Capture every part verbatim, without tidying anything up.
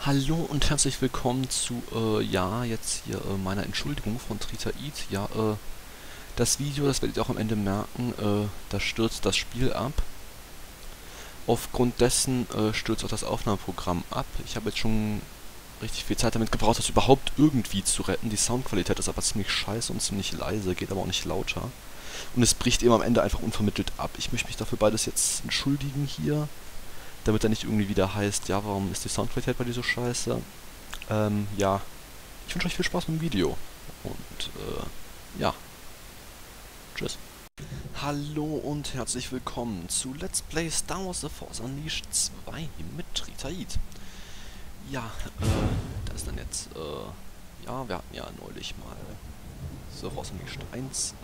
Hallo und herzlich willkommen zu, äh, ja, jetzt hier äh, meiner Entschuldigung von Tritaid. Ja, äh, das Video, das werdet ihr auch am Ende merken, äh, da stürzt das Spiel ab. Aufgrund dessen äh, stürzt auch das Aufnahmeprogramm ab. Ich habe jetzt schon richtig viel Zeit damit gebraucht, das überhaupt irgendwie zu retten. Die Soundqualität ist aber ziemlich scheiße und ziemlich leise, geht aber auch nicht lauter. Und es bricht eben am Ende einfach unvermittelt ab. Ich möchte mich dafür beides jetzt entschuldigen hier, damit er nicht irgendwie wieder heißt, ja, warum ist die Soundqualität bei dir so scheiße? Ähm, ja, ich wünsche euch viel Spaß mit dem Video. Und, äh, ja. Tschüss. Hallo und herzlich willkommen zu Let's Play Star Wars The Force Unleashed zwei mit Tritaid. Ja, äh, das ist dann jetzt, äh, ja, wir hatten ja neulich mal The Force Unleashed eins,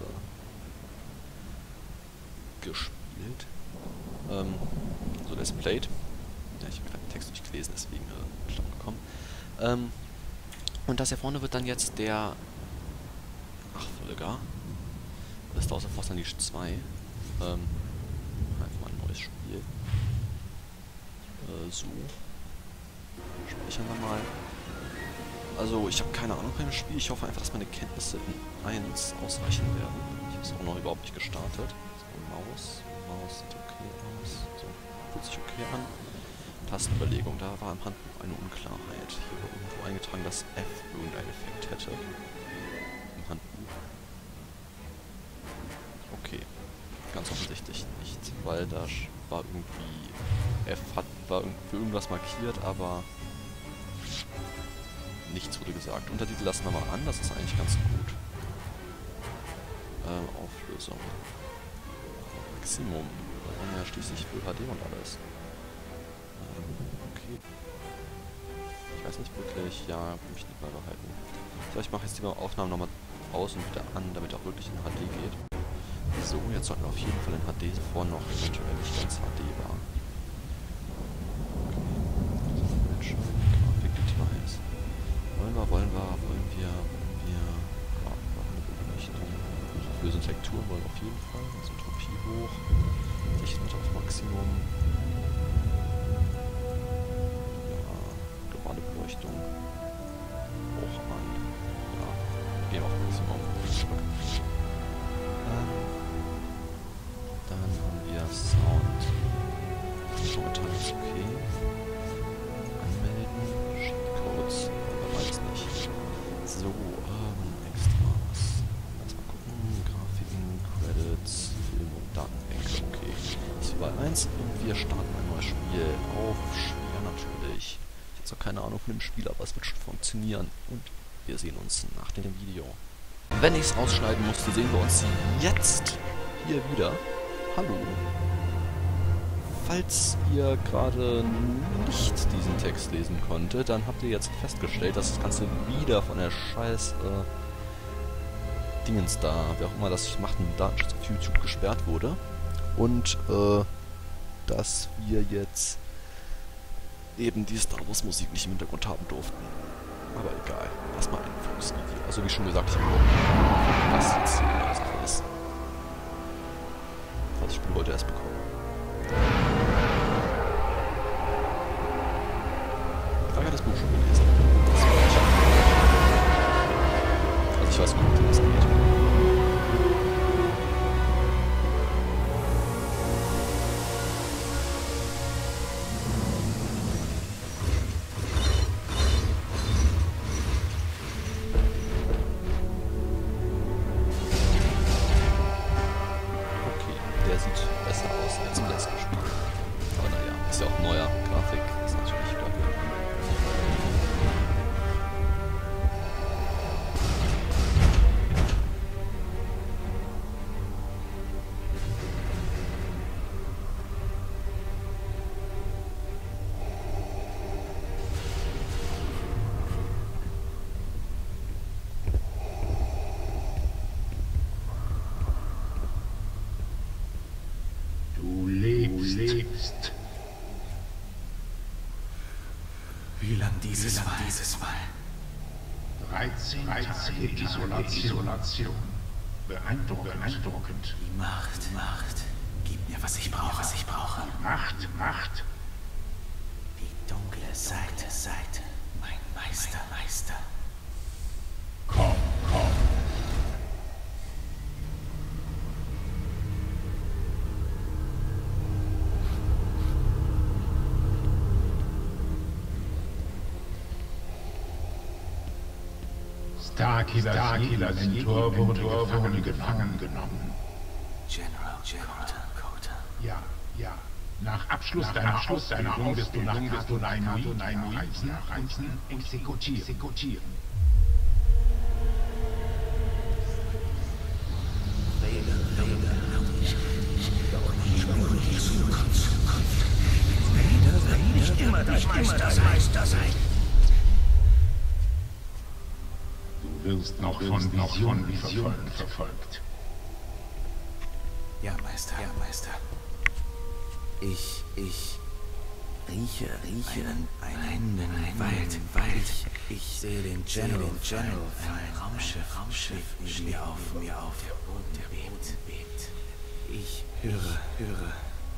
äh, gespielt. Ähm, so Let's Played. Ja, ich habe den Text nicht gelesen, deswegen äh, Stand gekommen. Ähm, und das hier vorne wird dann jetzt der Nachfolger des Star Wars The Force Unleashed zwei. Ähm, einfach mal ein neues Spiel. Äh, so. Speichern wir mal. Also, ich habe keine Ahnung von dem Spiel. Ich hoffe einfach, dass meine Kenntnisse in eins ausreichen werden. Ich habe es auch noch überhaupt nicht gestartet. So, Maus. Maus sieht okay aus. So, fühlt sich okay an. Tastenüberlegung, da war im Handbuch eine Unklarheit. Hier wurde irgendwo eingetragen, dass F irgendeinen Effekt hätte. Im Handbuch. Okay. Ganz offensichtlich nicht, weil da war irgendwie... F hat, war für irgendwas markiert, aber... nichts wurde gesagt. Untertitel lassen wir mal an, das ist eigentlich ganz gut. Ähm, Auflösung. Maximum. Da haben wir ja schließlich Full H D und alles. Okay. Ich weiß nicht wirklich, ja, will mich nicht mal behalten. So, ich mache jetzt die Aufnahmen nochmal aus und wieder an, damit auch wirklich in H D geht. So, jetzt sollten wir auf jeden Fall in H D zuvor noch eventuell nicht ganz H D war. Okay. Grafikdetails. Wollen wir, wollen wir, wollen wir, wollen wir, ja, machen wir Beleuchtung. Auflösung Tektur wollen wir auf jeden Fall. Also Entropie hoch. Lichtmittel auf Maximum. Beleuchtung hoch an. Ja, gehen auf Maximum. Ähm, dann haben wir Sound. Momentan ist okay. Anmelden. Cheatcodes. Aber weiß nicht. So, ähm, Extras. Erstmal gucken. Grafiken, Credits, Film und Datenbänke. Okay. Das ist überall eins. Und wir starten ein neues Spiel. Auf schwer natürlich. Ich habe keine Ahnung von dem Spiel, aber es wird schon funktionieren. Und wir sehen uns nach dem Video. Wenn ich es rausschneiden musste, sehen wir uns jetzt hier wieder. Hallo. Falls ihr gerade nicht diesen Text lesen konntet, dann habt ihr jetzt festgestellt, dass das Ganze wieder von der scheiß äh, Dingens da, wer auch immer das macht, mit Datenschutz auf YouTube gesperrt wurde. Und äh, dass wir jetzt eben die Star Wars Musik nicht im Hintergrund haben durften. Aber egal. Erstmal ein Fuchsvideo. Also wie schon gesagt, ich habe überhaupt was jetzt hier in der Sache ist. Das Spiel heute erst bekommen. Ich habe ja das Buch schon gelesen. Das war ich. Also ich weiß gut, wie das geht. Ist ja auch neuer Grafik, ist natürlich wieder gut. Du lebst. Du lebst. Wie lang dieses Mal? Dieses Mal? dreizehn, dreizehn Tage Isolation. Isolation. Beeindruckend. Beeindruckend. Die Macht, Macht. Gib mir, was ich brauche, was ich brauche. Macht, Macht. Die dunkle Seite, Seite. Starkillers Starkillers Mentor wurde gefangen, gefangen genommen. General, General Kota. Ja, ja. Nach Abschluss nach deiner Abschluss deiner Ausbildung bist du nach Katonainuit reisen, reisen, exekutieren. exekutieren. Nicht immer das Meister sein. Du wirst noch von Visionen Visionen verfolgt. Ja, Meister, ja, Meister. Ich, ich rieche, rieche einen, einen, einen Wald, Wald. Ich, ich sehe den General, den General ein Raumschiff, Raumschiff neben mir auf, mir auf. Der Boden, der bebt, bebt. Ich höre, höre.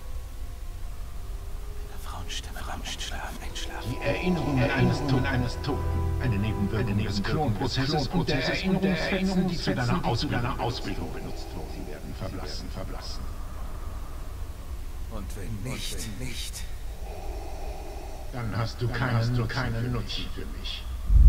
Eine Frauenstimme, Frauenschlafen, einschlafen. Die Erinnerungen eines Toten, eines Toten. Eine Nebenwirkung des Klonprozesses und der Erinnerungsfetzen, die zu deiner Ausbildung benutzt wurden. Sie werden verblassen, verblassen. Und wenn nicht, und wenn nicht, dann hast du keinen, du keinen Nutzen für mich.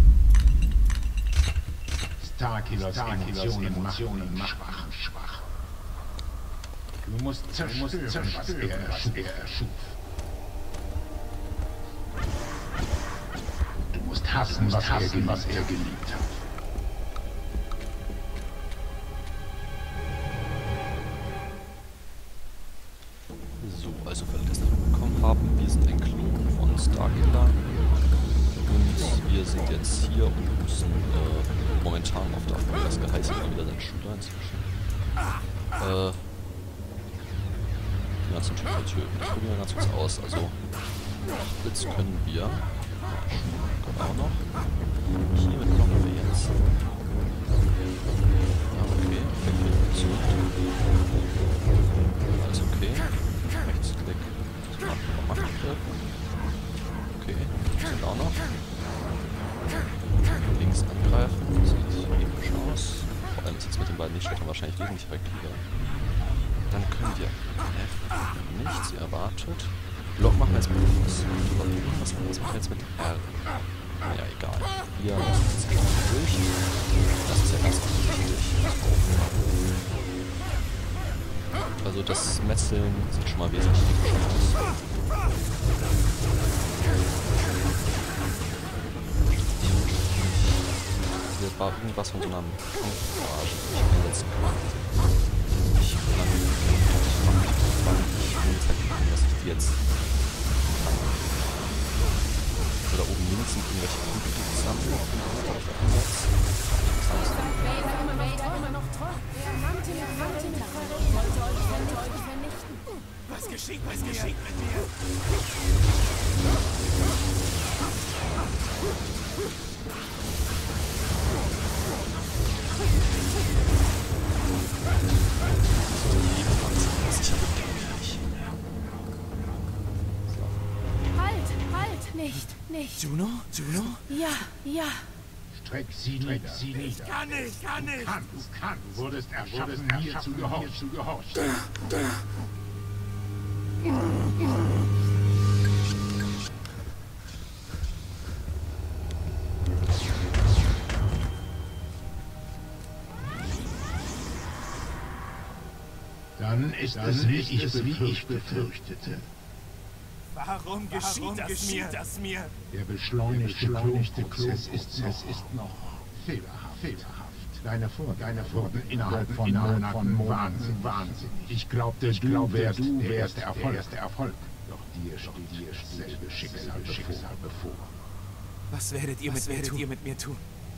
Starkillers Emotionen, Emotionen machen schwach. Du musst zerstören, was er erschuf. Du musst hassen, was er geliebt hat. Also, weil wir das noch bekommen haben, wir sind ein Klon von Starkiller und wir sind jetzt hier und müssen äh, momentan auf der das Geheiß immer wieder sein Schüler inzwischen. Äh, die ganzen Schüler töten. Das probieren wir ganz kurz aus. Also, Blitz können wir. Können auch noch. Hiermit machen wir jetzt. Ja, okay. Wegklick zurück. Alles okay. Rechtsklick. Das macht noch Machtgriff. Okay, sind auch noch. Links angreifen. Sieht episch aus. Vor allem ist jetzt mit den beiden Lichtschwertern wahrscheinlich wesentlich effektiver. Dann können wir F nichts erwartet. Block machen wir jetzt mit was. Was machen wir jetzt mit R? Naja, egal. Wir lassen es jetzt einfach durch. Das ist ja ganz offensichtlich. Also das Metzeln sieht schon mal wesentlich epischer aus. Hier war irgendwas von so einer Kampfgarage, die ich einsetzen kann. Ich kann ich mache nicht ich will jetzt halt gucken, dass ich die jetzt kann. Also da oben links sind irgendwelche Punkte, die ich sammle. Was geschieht, was geschieht mit mir? Halt, halt, nicht, nicht. Juno? Juno? Ja, ja. Streck sie nieder. Sie nieder. Ich kann nicht, kann nicht. Du kannst, du kannst. Du wurdest erschaffen, mir zu gehorchen. Dann ist Dann es, wie ich, es, wie ich befürchtete. Warum geschieht, Warum das, geschieht mir? das mir? Der beschleunigte, beschleunigte Klonprozess ist, noch, ist noch fehlerhaft. fehlerhaft. Deine Vorgänger wurden innerhalb von Monaten von Wahnsinn, wahnsinnig. Ich glaubte, ich glaubte, du wärst, du wärst der erste Erfolg. Der erste Erfolg. Doch dir steht dir dasselbe Schicksal, Schicksal bevor. Was werdet ihr, Was mit, werdet mir ihr mit mir tun?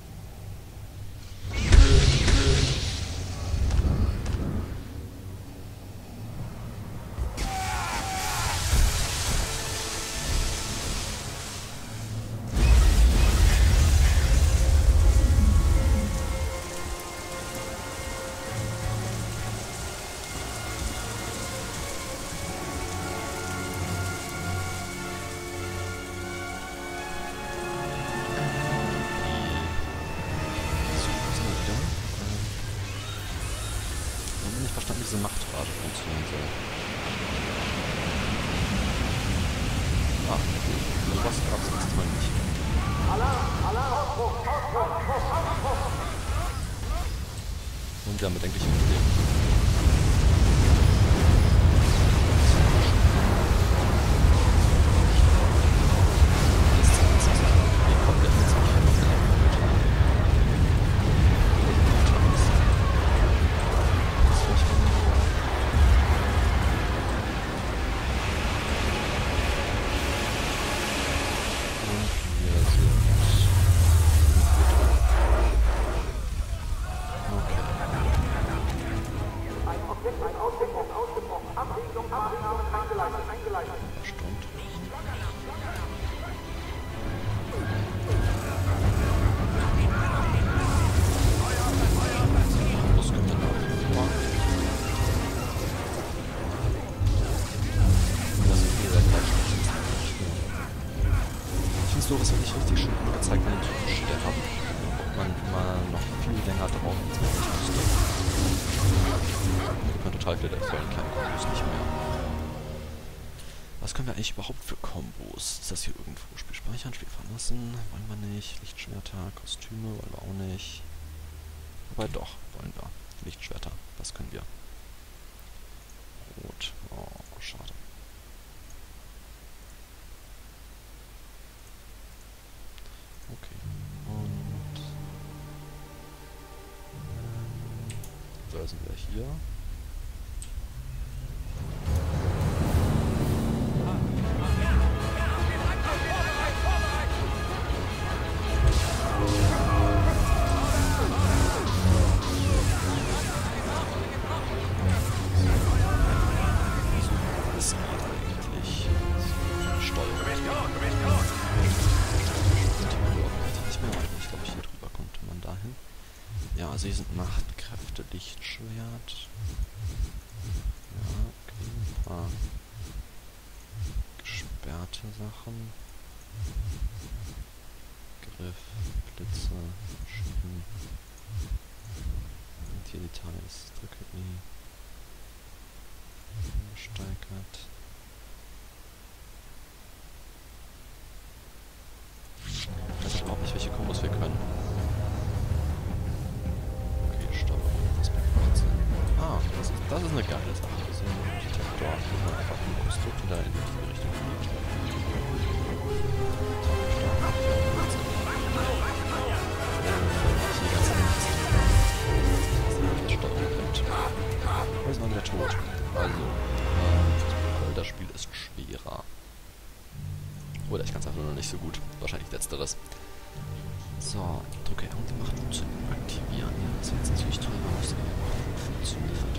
Diese Machtrate funktionieren soll. Ah, okay. Sowas gab es jetzt mal nicht. Alarm! Alarm! Ausbruch! Ausbruch! Ausbruch! Und damit denke ich mit so, das finde ich richtig schön angezeigt, wenn die typisch sterben. Man immer noch viel länger drauf, als man nicht musste. Da gibt man total viele der vollen Kernkombos nicht mehr. Was können wir eigentlich überhaupt für Kombos? Ist das hier irgendwo? Spiel speichern, Spiel verlassen? Wollen wir nicht. Lichtschwerter, Kostüme wollen wir auch nicht. Wobei doch, wollen wir. Lichtschwerter, das können wir. Rot. Oh, schade. Okay. Und da sind wir hier. Also hier sind Machtkräfte, Lichtschwert. Ja, okay, ein paar gesperrte Sachen. Griff, Blitze, Schieben. Und hier Details, drücke I. Gesteigert. Ich weiß überhaupt nicht, welche Kombos wir können. Ah, das ist, das ist eine geile Sache. Das ist ein Detektor, wo man einfach ein Konstrukt in die richtige Richtung fliegt. Da ist man wieder tot. Also, äh, das Spiel ist schwerer. Oder ich kann es einfach nur noch nicht so gut. Wahrscheinlich letzteres. So, drücke R und die Macht zu aktivieren. Ja, das sieht jetzt natürlich toll aus, aber auch funktioniert.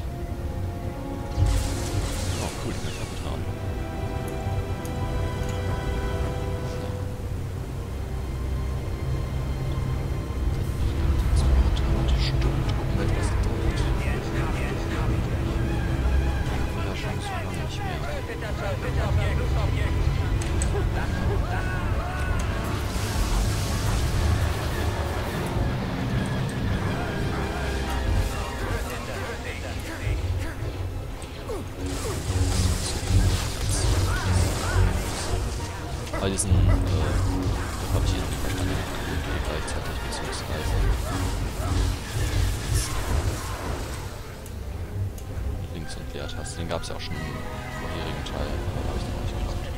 Oh, cool, die kann ich abgetragen. So. Stimmt, gucken wir, was das dauert. Ja, schon so lange nicht mehr. Bei diesen, äh, da habe ich hier nicht verstanden, die gleichzeitig beziehungsweise Links- und Leertaste, den gab es ja auch schon im vorherigen Teil, aber habe ich noch nicht geklappt.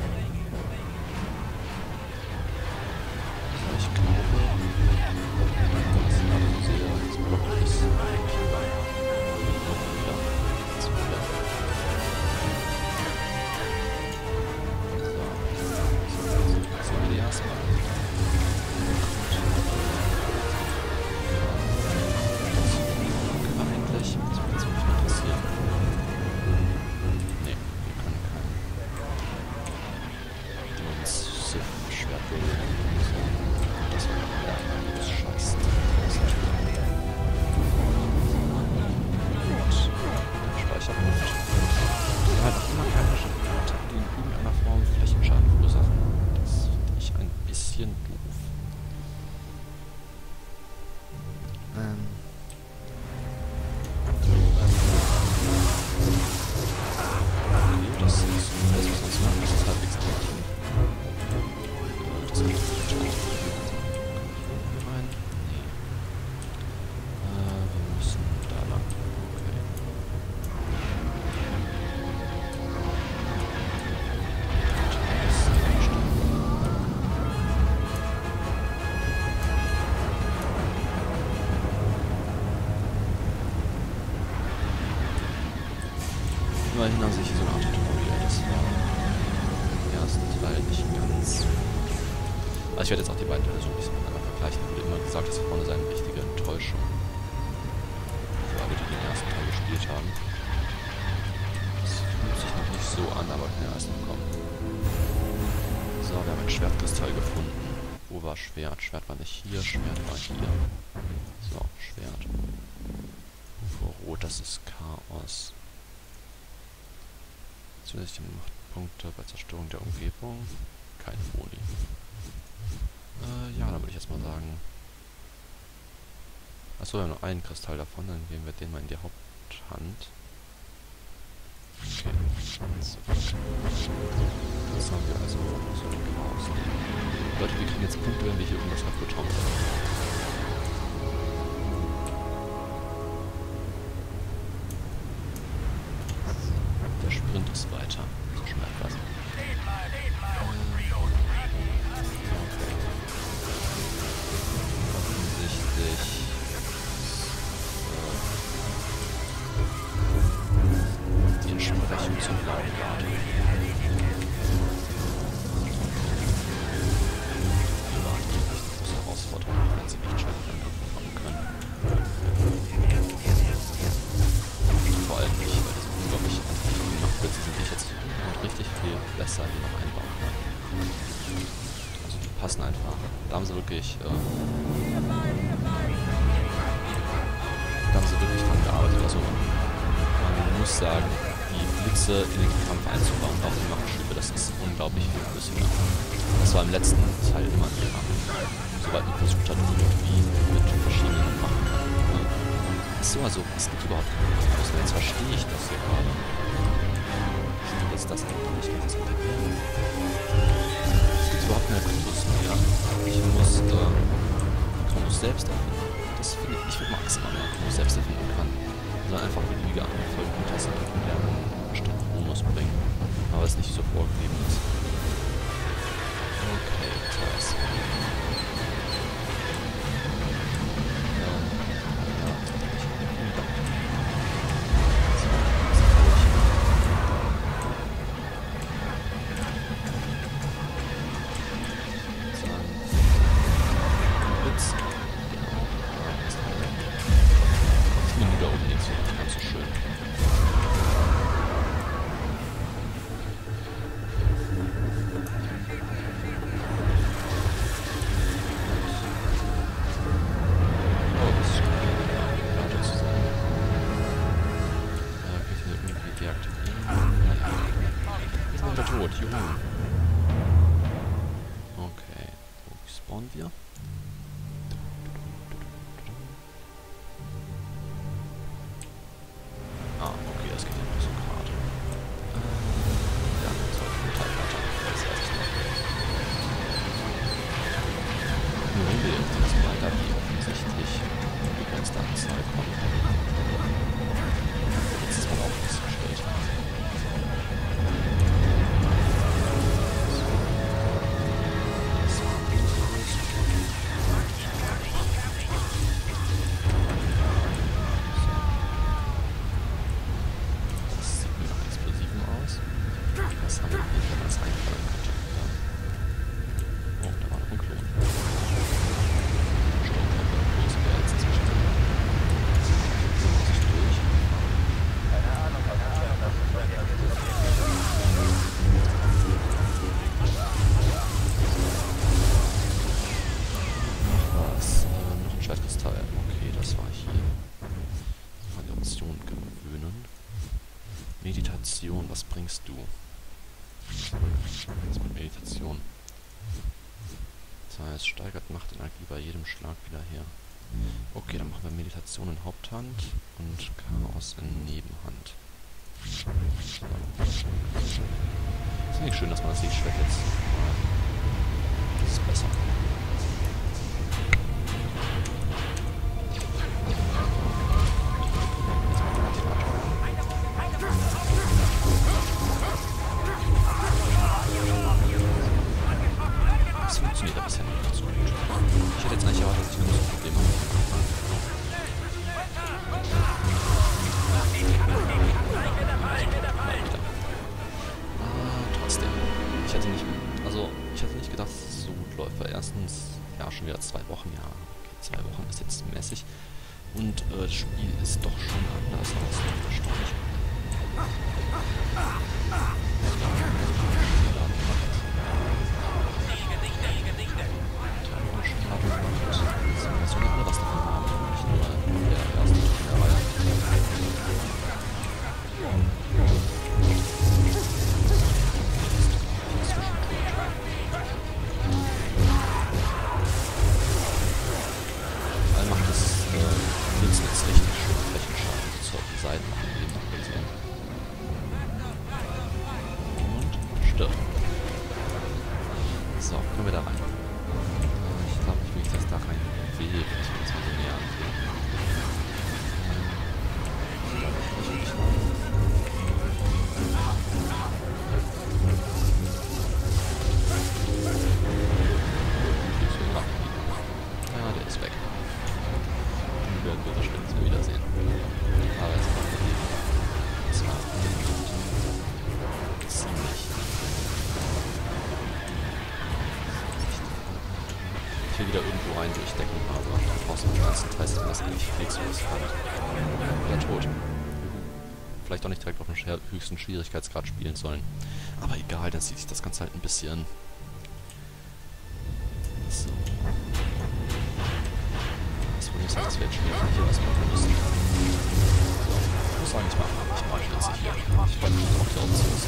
Also ich glaube, das ist gerade so sehr, das Block ist wieder. erinnern sich so eine Art Tutorial. Das war im ersten Teil nicht ganz. Also ich werde jetzt auch die beiden Teile so ein bisschen miteinander vergleichen. Ich wurde immer gesagt, dass hier vorne sei eine richtige Enttäuschung. Für alle, die den ersten Teil gespielt haben. Das fühlt sich noch nicht so an, aber kann ja erst noch kommen. So, wir haben ein Schwertkristall gefunden. Wo war Schwert? Schwert war nicht hier, Schwert war hier. So, Schwert. Vor Rot, das ist Chaos. Zusätzliche Machtpunkte bei Zerstörung der Umgebung. Kein Boni. Äh, ja, dann würde ich jetzt mal sagen. Achso, wir haben noch einen Kristall davon, dann geben wir den mal in die Haupthand. Okay. So. Das haben wir also so ein Chaos. Leute, wir kriegen jetzt Punkte, wenn wir hier irgendwas kaputt haben. Der Sprint ist weiter. So schon etwas. Offensichtlich. Äh, die Entsprechung zum blauen Rad. Herausforderung, wenn sie nicht schon angefangen können. Vor allem nicht, weil das unglaublich attraktiv gemacht wird. Sie sind nicht jetzt richtig viel besser hier noch einbauen kann. Also die passen einfach. Da haben sie wirklich, äh, da haben sie wirklich dran gearbeitet. Also man muss sagen, die Blitze in den Kampf einzubauen, auch die Machtschübe, das ist unglaublich viel flüssiger. Das war im letzten Teil immer ein Thema. Sobald man versucht hat, irgendwie mit verschiedenen machen kann. Achso, also es gibt überhaupt keine Plus. Jetzt verstehe ich das hier gerade. Jetzt das eigentlich nicht ganz integrieren. Es gibt überhaupt keine Plus mehr. Ich muss äh, Chronos selbst erfinden. Das finde ich, ich würde maximal mal Chronos selbst erfinden kann. Sondern einfach beliebige Anfolgen und Tastatur lernen statt Bonus bringen. Aber es nicht so vorgegeben ist. Okay, krass. Tot, Junge. Okay, wo spawnen wir? Ah, okay, das geht ja noch so gerade. Äh, ja, das war ein Teil weiter. Das weiß ich noch. Nur wenn wir jetzt diesen weiter, die offensichtlich begrenzte Anzahl kommen. Letztes Mal auch festgestellt. Meditation, was bringst du? Was mit Meditation? Das heißt, steigert Machtenergie bei jedem Schlag wieder her. Okay, dann machen wir Meditation in Haupthand und Chaos in Nebenhand. So. Das finde ich schön, dass man das Lichtschwert jetzt. Das ist besser. Das funktioniert aber bisher nicht ganz gut. Ich hätte jetzt eigentlich erwartet, dass ich ein großes Problem habe. ja, schon wieder zwei Wochen, ja. Okay, zwei Wochen ist jetzt mäßig. Und äh, das Spiel ist doch schon anders aus. Erstaunlich. So, alle was davon haben. Nicht nur der erste Teil der Reihe. All macht das äh, Blitzen jetzt richtig schön Flächenschaden so auf die Seiten angeben. Und stirbt. So, können wir da rein. Ich glaube nicht, wie ich das da rein will, wenn ich mir das mal so näher ansehe. Ich glaube, ich muss nicht rein. Ja, der ist weg. Den werden wir bestimmt nicht mehr wiedersehen. Aber jetzt kommt der Leben. Das war ziemlich. Ich will wieder irgendwo rein durchdecken, aber aus dem ganzen Teil ist das eigentlich nichts, was kann. Der tot. Vielleicht auch nicht direkt auf dem höchsten Schwierigkeitsgrad spielen sollen. Aber egal, dann sieht sich das Ganze halt ein bisschen. So. Das Problem ist halt, dass wir jetzt schon wieder hier was machen müssen. So. Ich muss sagen, ich mache ich mach jetzt nicht hier. Ich freue mich auf die Option.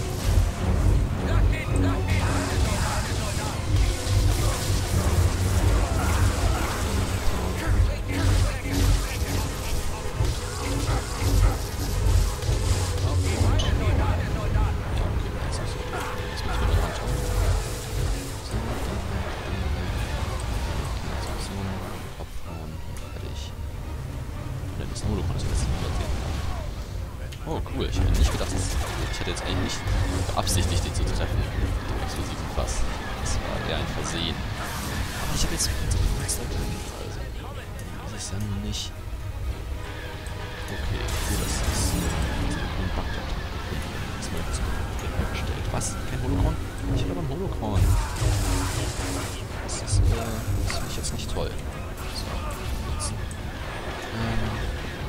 Oh, cool. Ich hätte nicht gedacht, dass ich hätte jetzt eigentlich nicht beabsichtigt, den zu treffen mit dem explosiven Fass. Das war eher ein Versehen. Aber ich habe jetzt so ein Monster drin. Also, das ist ja nun nicht. Okay, cool, das ist ein Bug da drin. Das ist mir jetzt hergestellt. Was? Kein Holocron? Ich will aber ein Holocron. Das ist, äh, das finde ich jetzt nicht toll. So, nutzen. Ähm.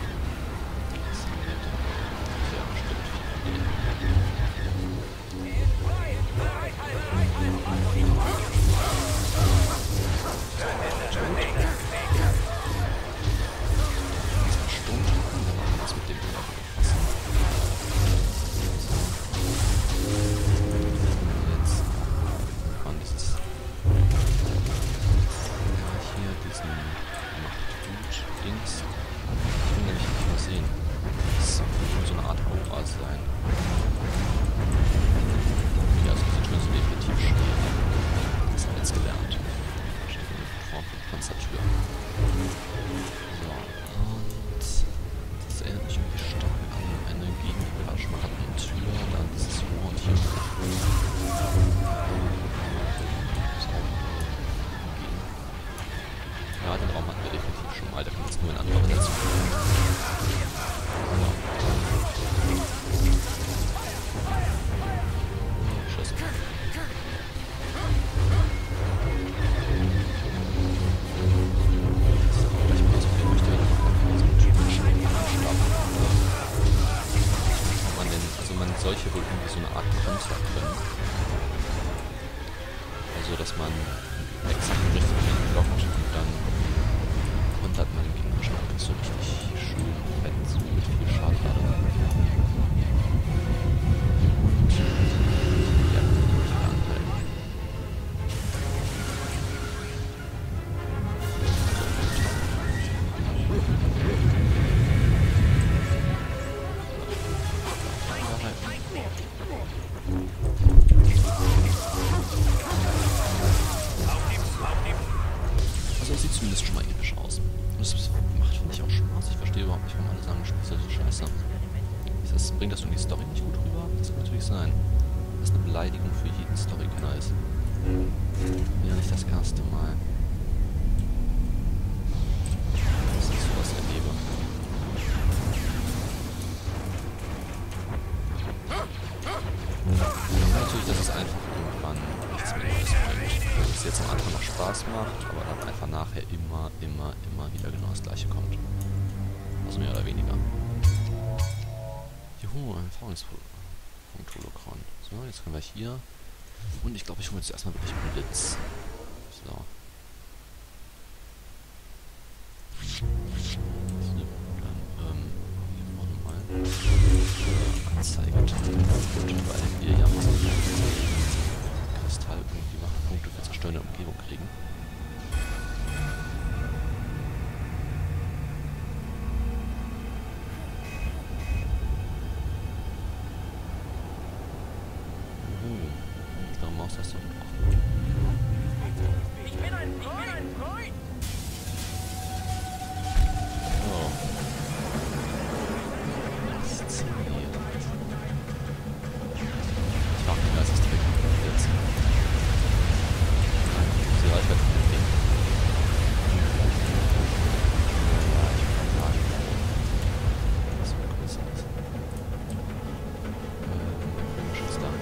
Ja, den Raum hatten wir definitiv schon mal, da kommt jetzt nur ein anderer dazu. Schuss. So, gleich mal so viel möchte ich noch so einen typischen Stab. Man denn, also man solche wohl irgendwie so eine Art Konter können. Also, dass man exakt richtig blockt und dann kontert man den gegnerischen Angriff so richtig schön fett, so mit viel Schaden gerade. Und ja, kann ich nicht mehr anhalten. Also es sieht zumindest schon mal episch aus. Und es macht, finde ich, auch Spaß. Ich verstehe überhaupt nicht, warum alle sagen, das Spiel ist so scheiße. Das, bringt das irgendwie die Story nicht gut rüber? Das kann natürlich sein. Das eine Beleidigung für jeden Storykenner ist. Ja, nicht das erste Mal. Dass ich sowas erlebe. Und natürlich, dass es einfach irgendwann nichts mehr Neues bringt. Wenn es jetzt am Anfang noch Spaß macht aber dann einfach nachher immer, immer, immer wieder genau das gleiche kommt. Also mehr oder weniger. Juhu, ein Erfahrungspunkt Holocron. So, jetzt können wir hier. Und ich glaube, ich hole jetzt erstmal wirklich Blitz. So. So, dann, ähm, hier vorne mal. Anzeige. Gut, weil wir ja mit dem Kristall irgendwie Machtpunkte für zerstörende Umgebung kriegen. Maustaste und auch. Ich bin ein Freund! Oh. Das Ziel. Ich mache mir das direkt jetzt. Nein, die Reichweite von dem Ding. Ja, ich kann sagen, was so größer ist. Ähm, Schutz da.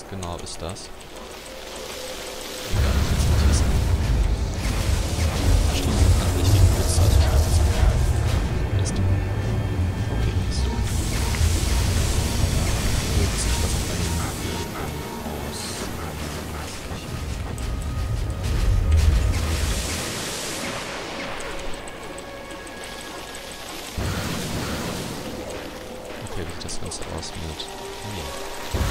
genau ist das? Egal, ich jetzt nicht wissen. Da steht an richtigen Pizza, also schreibt es mal. Ist. Okay, ist so. Wird sich das bei den aus. Okay, wie sieht das Ganze aus mit. Nee.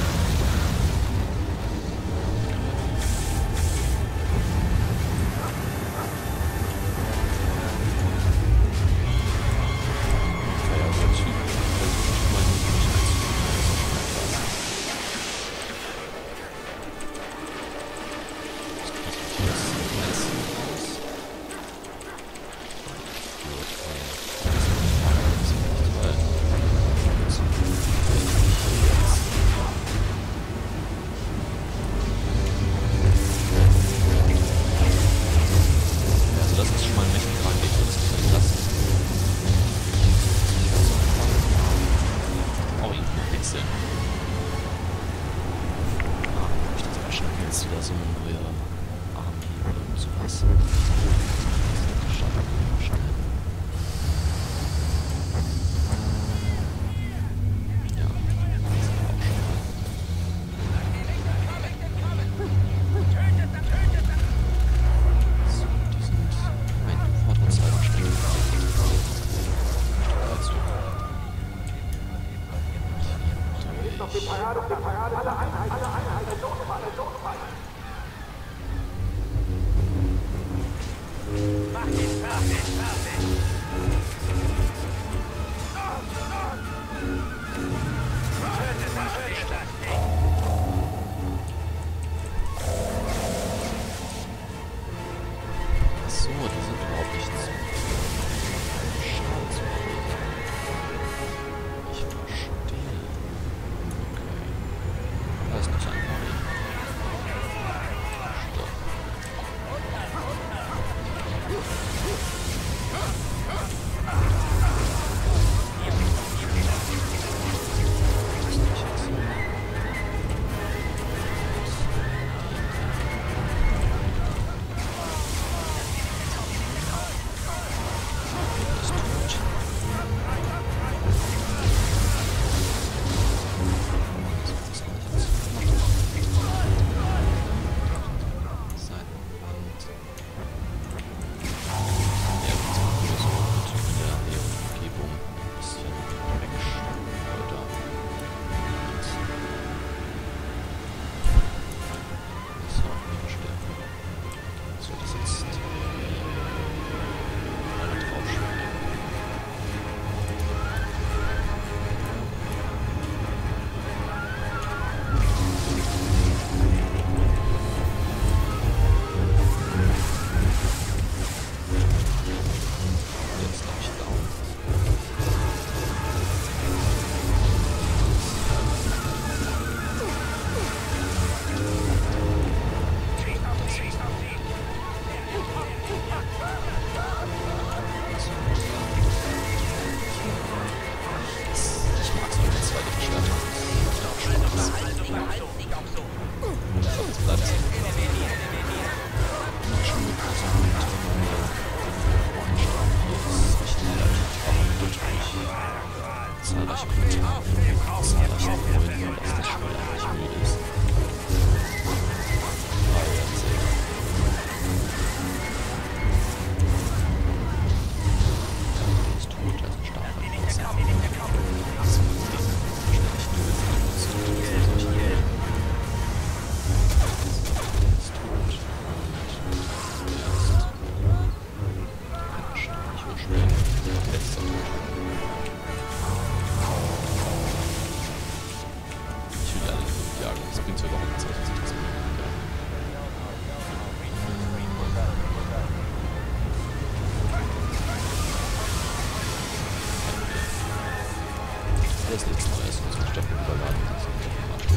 Alles nichts Neues, unsere Städte überladen. Das ist nicht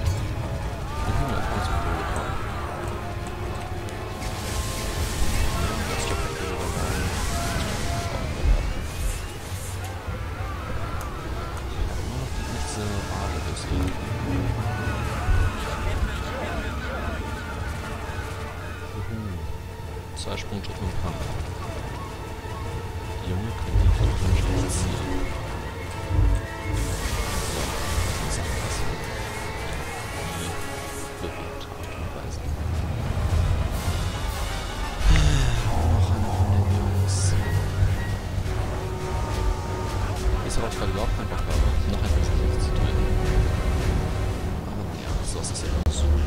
wir können einfach zum Büro kommen. Das Job hat hier überladen. Ich habe immer noch diese Ware gesehen. Zwei Sprungschritte im Kampf. Die Junge könnte ich doch ein schlechtes Ziel. Was ist das? Die bewegte Art und Weise. Noch einer von den Jungs. Ist aber auch gerade überhaupt kein Bock habe, noch ein bisschen zu töten. Aber naja, so ist es ja immer so.